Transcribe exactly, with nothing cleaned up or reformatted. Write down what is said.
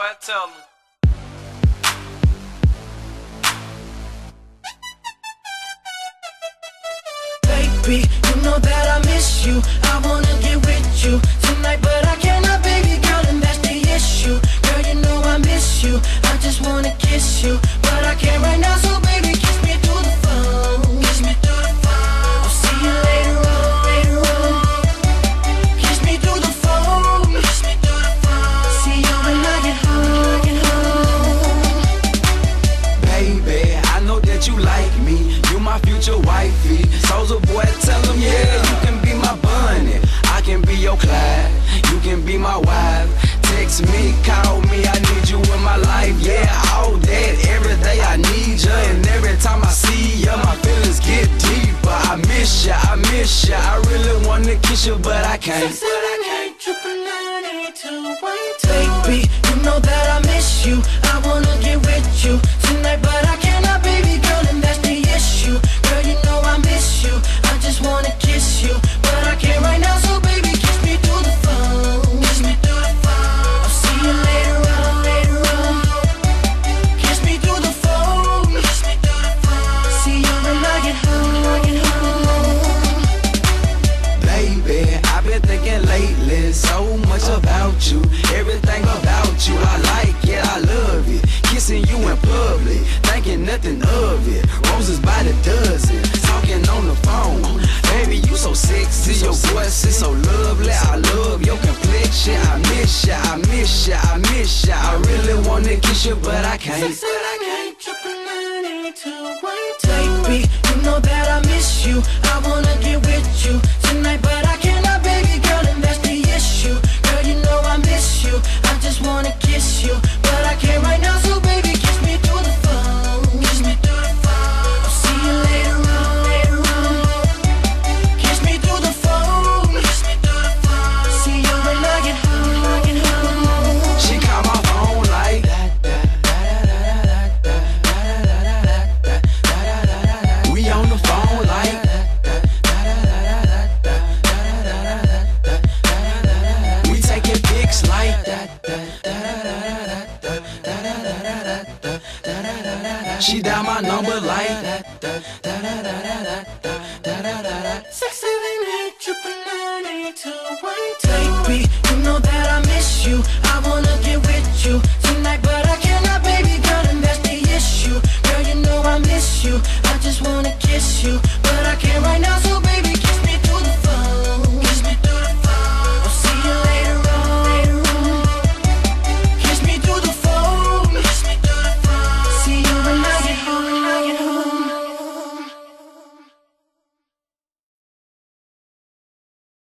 boy, tell me. Baby, you know that I miss you. I wanna get with you tonight, but I cannot, baby girl, and that's the issue. Girl, you know I miss you. I just wanna kiss you, but I can't right now, so baby, kiss me through the phone. Kiss me through the phone. I'll see you later on, later on. Kiss me through the phone. Kiss me through the phone. See you when I get home, get home. Baby, I know that you like me. You my future wifey. Soldier boy, tell him, yeah, you can be my bunny. I can be your Clyde. You can be my wife. Text me, call me, I need you in my life. Yeah, all that, every day I need you. And every time I see you, my feelings get deeper. I miss ya, I miss ya. I really wanna kiss you, but I can't. But I can't, triple nine, eight, two, one, two. Baby, you know that I miss you. I wanna get with you tonight, but I cannot, baby girl, and that's the issue. Girl, you know I miss you. I just wanna kiss you, but I can't right now, so baby, kiss me through the phone. Kiss me through the phone. I'll see you later on, later on. Kiss me through the phone. Kiss me through the phone. See you when I get home, get home. Baby, I've been thinking lately so much about you. Everything about you, I like it, I love it. Kissing you in public, thinking nothing of it. Roses by the dozen, talking on the phone. Baby, you so sexy, your voice is so lovely. I love your complexion. I miss ya, I miss ya, I miss ya. I really wanna kiss you, but I can't. But I can't, triple nine, eight, two, one, two. Baby, you know that I miss you. I wanna get with you tonight, but I cannot, baby girl, and that's the issue. Girl, you know I miss you. I just wanna kiss you, but I can't right now, so baby, kiss me through the phone. Kiss me through the phone. I'll see you later on, later on. Kiss me through the phone. Kiss me through the phone. See you when I get home, get home. She call my phone like we on the phone like we taking pics like she dial my number like Six, seven, eight, triple nine, eight, two, one, two.